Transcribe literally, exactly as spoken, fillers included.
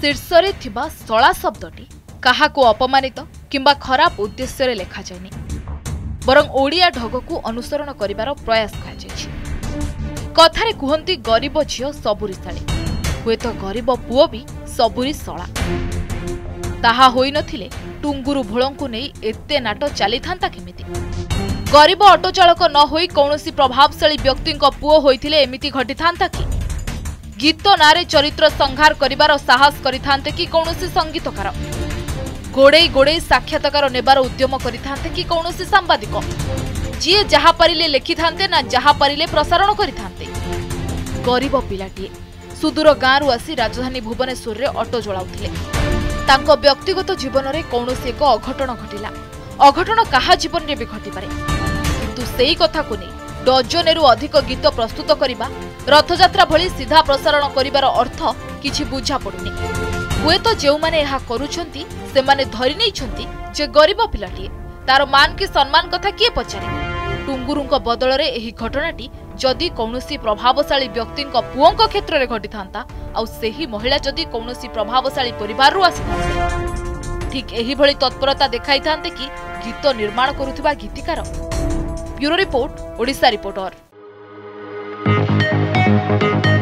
शीर्षरे थिबा सला शब्दटी काहाको अपमानित किंबा खराब उद्देश्य लेखा जायनि बरं ओडिया ढग को अनुसरण करिवार प्रयास कहाଯାଇଛି। कथारे कुहंती गरीब झियो सबुरीशाळी हुए तो गरीब पुओ भी सबुरी सला ताहा होई नथिले टुंगुरु भोळंकु नेई एते नाटो चली थांता केमिति। गरीब ऑटो चालक न होई कौनसी प्रभावशाली व्यक्तिंक पुओ होइथिले एमिति घटी थांता कि गीत नारे चरित्र संहार करिवार साहस करिथांते कि कौनसी संगीतकार गोड़े गोड़े साक्षात्कार नेबार उद्यम करिथांते कि कौनसी सांबादिक जी जहा परिले लिखि थांते ना जहा परिले प्रसारण करिथांते। गरीब पिलाटीए सुदूर गाँरु आसी राजधानी भुवनेश्वर रे ऑटो जलाउथिले। तांको व्यक्तिगत जीवन रे कौनसी एक अघटन घटिला। अघटन काहा जीवन रे भी घटी पारे किंतु सेई कथा को नै डजनेरु अधिक गीत प्रस्तुत करिबा रथयात्रा भली सीधा प्रसारण करिवार अर्थ किछि बुझा पडुनी। हुए तो जेउ माने एहा करूछंती से माने धरि नैछंती जे गरीब पिलाटीए तार मान की सम्मान कथा किए पचारे। टुंगुरुंक बदल रे एही घटनाटी जदि कौनसी प्रभावशाली व्यक्तिंक पुओंक क्षेत्र रे घटी थांता आउ सेही महिला जदि कौनसी प्रभावशाली परिवार रु आसी थांते ठीक एही भली तत्परता देखाई थांते कि गीत निर्माण करुथिबा गीतिकार। Bureau report Odisha reporter.